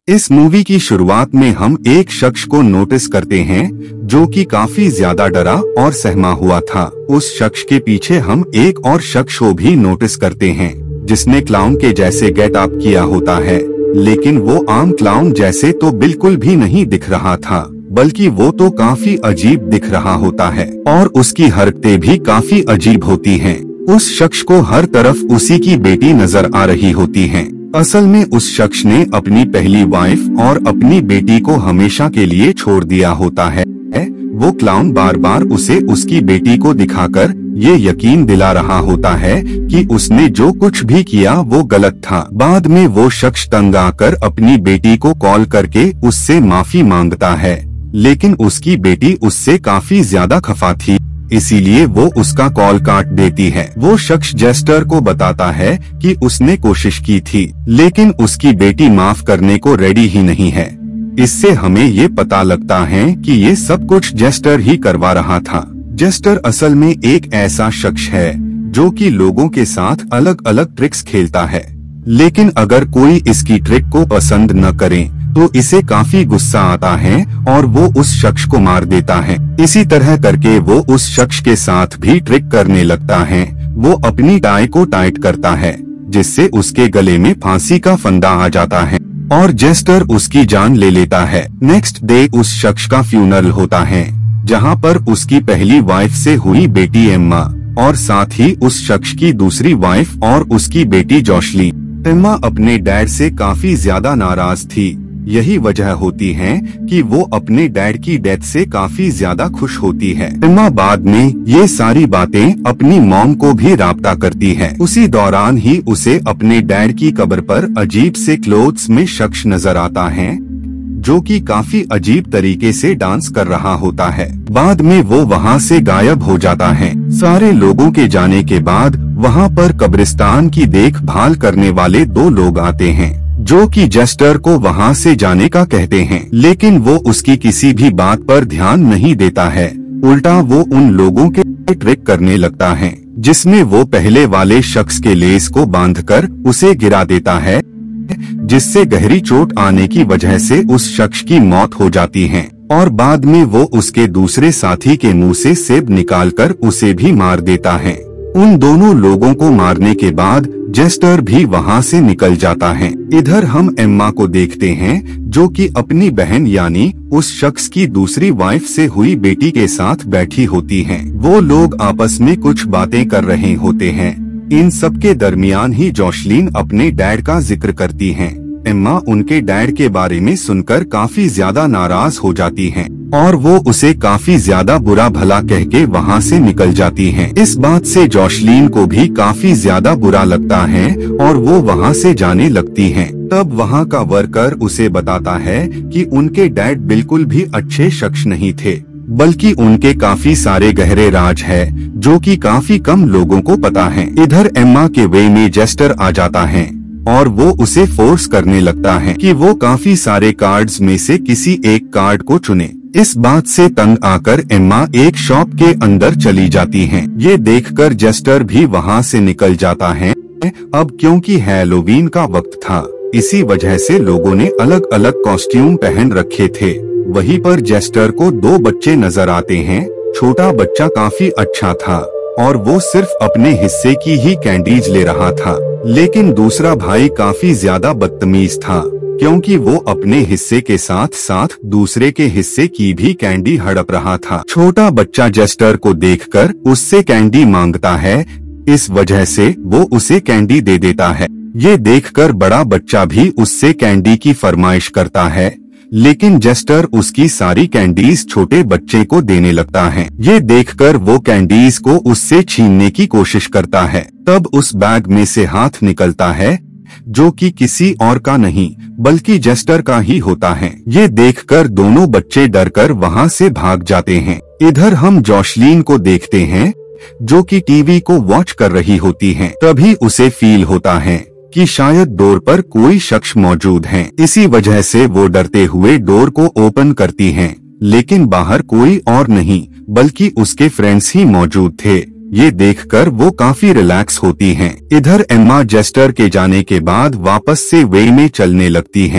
इस मूवी की शुरुआत में हम एक शख्स को नोटिस करते हैं जो कि काफी ज्यादा डरा और सहमा हुआ था। उस शख्स के पीछे हम एक और शख्स को भी नोटिस करते हैं जिसने क्लाउन के जैसे गेट अप किया होता है, लेकिन वो आम क्लाउन जैसे तो बिल्कुल भी नहीं दिख रहा था, बल्कि वो तो काफी अजीब दिख रहा होता है और उसकी हरकतें भी काफी अजीब होती हैं। उस शख्स को हर तरफ उसी की बेटी नजर आ रही होती है। असल में उस शख्स ने अपनी पहली वाइफ और अपनी बेटी को हमेशा के लिए छोड़ दिया होता है। वो क्लाउन बार बार उसे उसकी बेटी को दिखाकर ये यकीन दिला रहा होता है कि उसने जो कुछ भी किया वो गलत था। बाद में वो शख्स तंग आकर अपनी बेटी को कॉल करके उससे माफी मांगता है, लेकिन उसकी बेटी उससे काफी ज्यादा खफा थी, इसीलिए वो उसका कॉल काट देती है। वो शख्स जेस्टर को बताता है कि उसने कोशिश की थी, लेकिन उसकी बेटी माफ करने को रेडी ही नहीं है। इससे हमें ये पता लगता है कि ये सब कुछ जेस्टर ही करवा रहा था। जेस्टर असल में एक ऐसा शख्स है जो कि लोगों के साथ अलग अलग ट्रिक्स खेलता है, लेकिन अगर कोई इसकी ट्रिक को पसंद न करे तो इसे काफी गुस्सा आता है और वो उस शख्स को मार देता है। इसी तरह करके वो उस शख्स के साथ भी ट्रिक करने लगता है। वो अपनी टाई को टाइट करता है जिससे उसके गले में फांसी का फंदा आ जाता है और जेस्टर उसकी जान ले लेता है। नेक्स्ट डे उस शख्स का फ्यूनरल होता है जहाँ पर उसकी पहली वाइफ से हुई बेटी एम्मा और साथ ही उस शख्स की दूसरी वाइफ और उसकी बेटी जोशलीन। एम्मा अपने डैड से काफी ज्यादा नाराज थी। यही वजह होती है कि वो अपने डैड की डेथ से काफी ज्यादा खुश होती है। एम्मा बाद में ये सारी बातें अपनी मॉम को भी राब्ता करती है। उसी दौरान ही उसे अपने डैड की कब्र पर अजीब से क्लोथ्स में शख्स नजर आता है जो कि काफी अजीब तरीके से डांस कर रहा होता है। बाद में वो वहाँ से गायब हो जाता है। सारे लोगों के जाने के बाद वहाँ पर कब्रिस्तान की देखभाल करने वाले 2 लोग आते हैं जो कि जेस्टर को वहाँ से जाने का कहते हैं, लेकिन वो उसकी किसी भी बात पर ध्यान नहीं देता है। उल्टा वो उन लोगों के ट्रिक करने लगता है जिसमें वो पहले वाले शख्स के लेस को बांधकर उसे गिरा देता है, जिससे गहरी चोट आने की वजह से उस शख्स की मौत हो जाती है और बाद में वो उसके दूसरे साथी के मुंह से सेब निकालकर उसे भी मार देता है। उन दोनों लोगों को मारने के बाद जेस्टर भी वहाँ से निकल जाता है। इधर हम एम्मा को देखते हैं जो कि अपनी बहन यानी उस शख्स की दूसरी वाइफ से हुई बेटी के साथ बैठी होती हैं। वो लोग आपस में कुछ बातें कर रहे होते हैं। इन सब के दरमियान ही जोशलीन अपने डैड का जिक्र करती हैं। एम्मा उनके डैड के बारे में सुनकर काफी ज्यादा नाराज हो जाती हैं और वो उसे काफी ज्यादा बुरा भला कह के वहाँ से निकल जाती हैं। इस बात से जोशलीन को भी काफी ज्यादा बुरा लगता है और वो वहाँ से जाने लगती हैं। तब वहाँ का वर्कर उसे बताता है कि उनके डैड बिल्कुल भी अच्छे शख्स नहीं थे, बल्कि उनके काफी सारे गहरे राज है जो कि काफी कम लोगों को पता है। इधर एम्मा के वे में जेस्टर आ जाता है और वो उसे फोर्स करने लगता है कि वो काफी सारे कार्ड्स में से किसी एक कार्ड को चुने। इस बात से तंग आकर एम्मा एक शॉप के अंदर चली जाती हैं। ये देखकर जेस्टर भी वहाँ से निकल जाता है। अब क्योंकि हैलोवीन का वक्त था, इसी वजह से लोगों ने अलग अलग कॉस्ट्यूम पहन रखे थे। वहीं पर जेस्टर को 2 बच्चे नजर आते हैं। छोटा बच्चा काफी अच्छा था और वो सिर्फ अपने हिस्से की ही कैंडीज ले रहा था, लेकिन दूसरा भाई काफी ज्यादा बदतमीज था क्योंकि वो अपने हिस्से के साथ साथ दूसरे के हिस्से की भी कैंडी हड़प रहा था। छोटा बच्चा जेस्टर को देखकर उससे कैंडी मांगता है, इस वजह से वो उसे कैंडी दे देता है। ये देखकर बड़ा बच्चा भी उससे कैंडी की फरमाइश करता है, लेकिन जेस्टर उसकी सारी कैंडीज छोटे बच्चे को देने लगता है। ये देखकर वो कैंडीज को उससे छीनने की कोशिश करता है। तब उस बैग में से हाथ निकलता है जो कि किसी और का नहीं बल्कि जेस्टर का ही होता है। ये देखकर दोनों बच्चे डरकर वहाँ से भाग जाते हैं। इधर हम जोशलीन को देखते हैं जो कि टीवी को वॉच कर रही होती है। तभी उसे फील होता है कि शायद डोर पर कोई शख्स मौजूद है। इसी वजह से वो डरते हुए डोर को ओपन करती हैं, लेकिन बाहर कोई और नहीं बल्कि उसके फ्रेंड्स ही मौजूद थे। ये देखकर वो काफी रिलैक्स होती हैं। इधर एम्मा जेस्टर के जाने के बाद वापस से वे में चलने लगती हैं।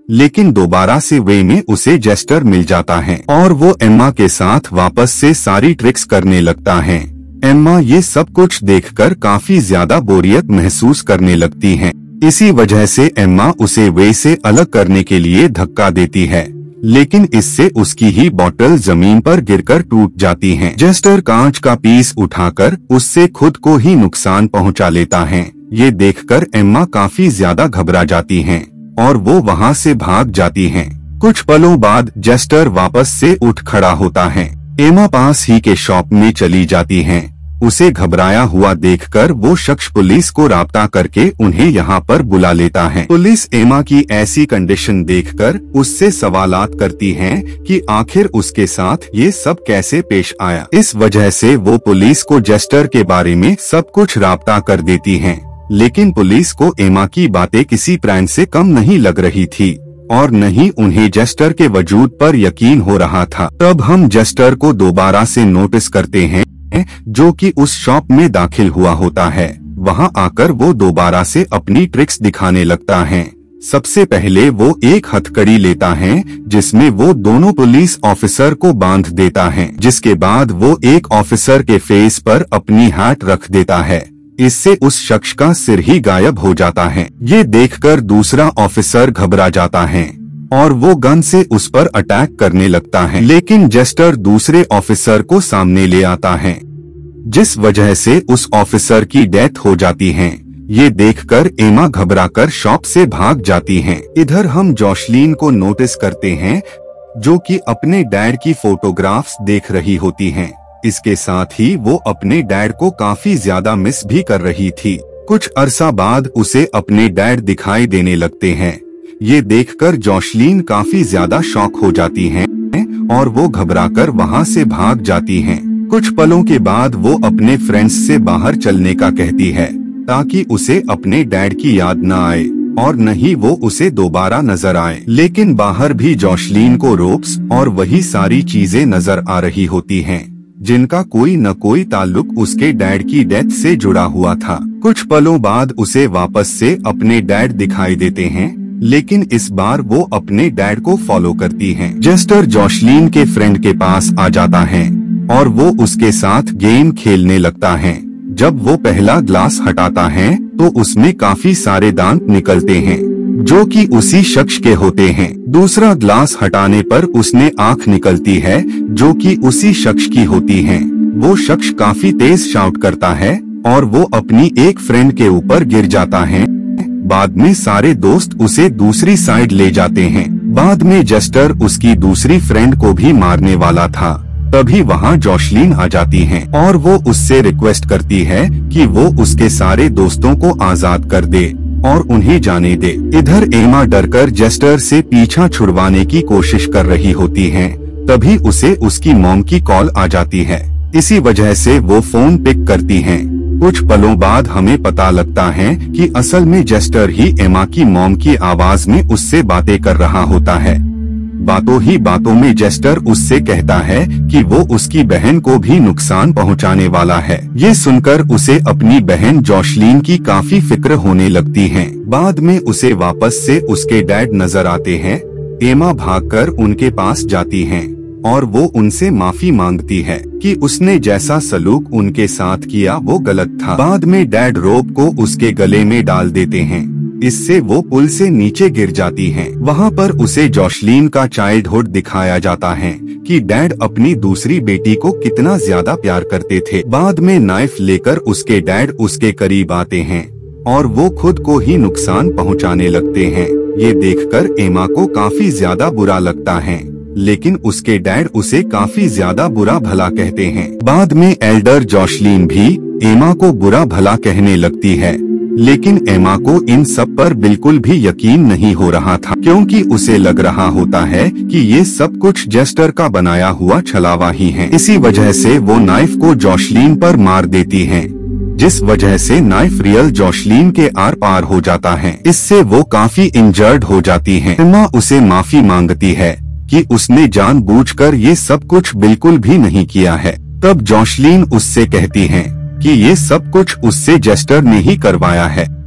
लेकिन दोबारा से वे में उसे जेस्टर मिल जाता है और वो एम्मा के साथ वापस से सारी ट्रिक्स करने लगता है। एम्मा ये सब कुछ देखकर काफी ज्यादा बोरियत महसूस करने लगती है। इसी वजह से एम्मा उसे वे से अलग करने के लिए धक्का देती है, लेकिन इससे उसकी ही बोतल जमीन पर गिरकर टूट जाती है। जेस्टर कांच का पीस उठाकर उससे खुद को ही नुकसान पहुंचा लेता है। ये देखकर एम्मा काफी ज्यादा घबरा जाती हैं और वो वहां से भाग जाती हैं। कुछ पलों बाद जेस्टर वापस से उठ खड़ा होता है। एम्मा पास ही के शॉप में चली जाती हैं। उसे घबराया हुआ देखकर वो शख्स पुलिस को राब्ता करके उन्हें यहाँ पर बुला लेता है। पुलिस एम्मा की ऐसी कंडीशन देखकर उससे सवालात करती है कि आखिर उसके साथ ये सब कैसे पेश आया। इस वजह से वो पुलिस को जेस्टर के बारे में सब कुछ राब्ता कर देती है, लेकिन पुलिस को एम्मा की बातें किसी प्रैंक से कम नहीं लग रही थी और न ही उन्हें जेस्टर के वजूद पर यकीन हो रहा था। तब हम जेस्टर को दोबारा से नोटिस करते हैं, जो कि उस शॉप में दाखिल हुआ होता है। वहां आकर वो दोबारा से अपनी ट्रिक्स दिखाने लगता है। सबसे पहले वो एक हथकड़ी लेता है जिसमें वो दोनों पुलिस ऑफिसर को बांध देता है, जिसके बाद वो एक ऑफिसर के फेस पर अपनी हैट रख देता है। इससे उस शख्स का सिर ही गायब हो जाता है। ये देखकर दूसरा ऑफिसर घबरा जाता है और वो गन से उस पर अटैक करने लगता है, लेकिन जेस्टर दूसरे ऑफिसर को सामने ले आता है, जिस वजह से उस ऑफिसर की डेथ हो जाती है। ये देखकर एम्मा घबराकर शॉप से भाग जाती हैं। इधर हम जोशलीन को नोटिस करते हैं, जो कि अपने डैड की फोटोग्राफ्स देख रही होती हैं। इसके साथ ही वो अपने डैड को काफी ज्यादा मिस भी कर रही थी। कुछ अरसा बाद उसे अपने डैड दिखाई देने लगते हैं। ये देखकर जोशलीन काफी ज्यादा शॉक हो जाती हैं और वो घबराकर वहां से भाग जाती हैं। कुछ पलों के बाद वो अपने फ्रेंड्स से बाहर चलने का कहती है, ताकि उसे अपने डैड की याद न आए और न ही वो उसे दोबारा नजर आए। लेकिन बाहर भी जोशलीन को रोप्स और वही सारी चीजें नजर आ रही होती हैं, जिनका कोई न कोई ताल्लुक उसके डैड की डेथ से जुड़ा हुआ था। कुछ पलों बाद उसे वापस से अपने डैड दिखाई देते हैं, लेकिन इस बार वो अपने डैड को फॉलो करती हैं। जेस्टर जोशलीन के फ्रेंड के पास आ जाता है और वो उसके साथ गेम खेलने लगता है। जब वो पहला ग्लास हटाता है तो उसमें काफी सारे दांत निकलते हैं, जो कि उसी शख्स के होते हैं। दूसरा ग्लास हटाने पर उसने आंख निकलती है, जो कि उसी शख्स की होती है। वो शख्स काफी तेज शाउट करता है और वो अपनी एक फ्रेंड के ऊपर गिर जाता है। बाद में सारे दोस्त उसे दूसरी साइड ले जाते हैं। बाद में जेस्टर उसकी दूसरी फ्रेंड को भी मारने वाला था। तभी वहां जोशलीन आ जाती है और वो उससे रिक्वेस्ट करती है कि वो उसके सारे दोस्तों को आजाद कर दे और उन्हें जाने दे। इधर एम्मा डरकर जेस्टर से पीछा छुड़वाने की कोशिश कर रही होती है। तभी उसे उसकी मॉम की कॉल आ जाती है। इसी वजह से वो फोन पिक करती हैं। कुछ पलों बाद हमें पता लगता है कि असल में जेस्टर ही एम्मा की मॉम की आवाज में उससे बातें कर रहा होता है। बातों ही बातों में जेस्टर उससे कहता है कि वो उसकी बहन को भी नुकसान पहुंचाने वाला है। ये सुनकर उसे अपनी बहन जोशलीन की काफी फिक्र होने लगती है। बाद में उसे वापस से उसके डैड नजर आते हैं। एम्मा भागकर उनके पास जाती है और वो उनसे माफी मांगती है कि उसने जैसा सलूक उनके साथ किया वो गलत था। बाद में डैड रोप को उसके गले में डाल देते हैं। इससे वो पुल से नीचे गिर जाती हैं। वहाँ पर उसे जोशलीन का चाइल्डहुड दिखाया जाता है कि डैड अपनी दूसरी बेटी को कितना ज्यादा प्यार करते थे। बाद में नाइफ लेकर उसके डैड उसके करीब आते हैं और वो खुद को ही नुकसान पहुँचाने लगते हैं। ये देखकर एम्मा को काफी ज्यादा बुरा लगता है, लेकिन उसके डैड उसे काफी ज्यादा बुरा भला कहते हैं। बाद में एल्डर जोशलीन भी एम्मा को बुरा भला कहने लगती है, लेकिन एम्मा को इन सब पर बिल्कुल भी यकीन नहीं हो रहा था, क्योंकि उसे लग रहा होता है कि ये सब कुछ जेस्टर का बनाया हुआ छलावा ही है। इसी वजह से वो नाइफ को जोशलीन पर मार देती है, जिस वजह से नाइफ रियल जोशलीन के आर पार हो जाता है। इससे वो काफी इंजर्ड हो जाती है। एम्मा उसे माफी मांगती है कि उसने जानबूझकर ये सब कुछ बिल्कुल भी नहीं किया है। तब जोशलीन उससे कहती है कि ये सब कुछ उससे जेस्टर ने ही करवाया है,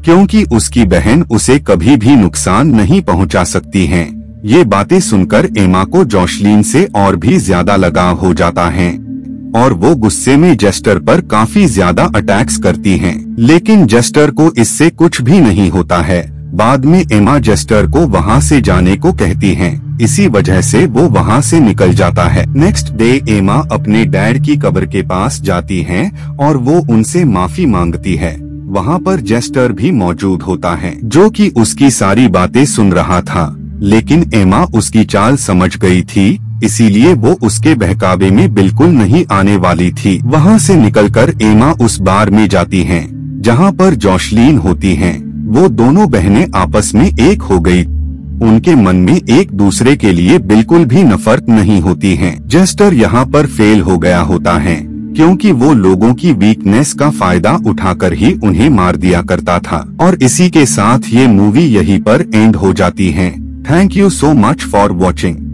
क्योंकि उसकी बहन उसे कभी भी नुकसान नहीं पहुंचा सकती है। ये बातें सुनकर एमा को जोशलीन से और भी ज्यादा लगाव हो जाता है और वो गुस्से में जेस्टर पर काफी ज्यादा अटैक्स करती हैं। लेकिन जेस्टर को इससे कुछ भी नहीं होता है। बाद में एमा जेस्टर को वहाँ से जाने को कहती हैं। इसी वजह से वो वहाँ से निकल जाता है। नेक्स्ट डे एमा अपने डैड की कब्र के पास जाती है और वो उनसे माफी मांगती है। वहाँ पर जेस्टर भी मौजूद होता है, जो कि उसकी सारी बातें सुन रहा था। लेकिन एमा उसकी चाल समझ गई थी, इसीलिए वो उसके बहकावे में बिल्कुल नहीं आने वाली थी। वहाँ से निकलकर एमा उस बार में जाती हैं, जहाँ पर जोशलीन होती हैं। वो दोनों बहनें आपस में एक हो गई। उनके मन में एक दूसरे के लिए बिल्कुल भी नफरत नहीं होती है। जेस्टर यहाँ पर फेल हो गया होता है, क्योंकि वो लोगों की वीकनेस का फायदा उठाकर ही उन्हें मार दिया करता था। और इसी के साथ ये मूवी यहीं पर एंड हो जाती है। Thank you so much for watching.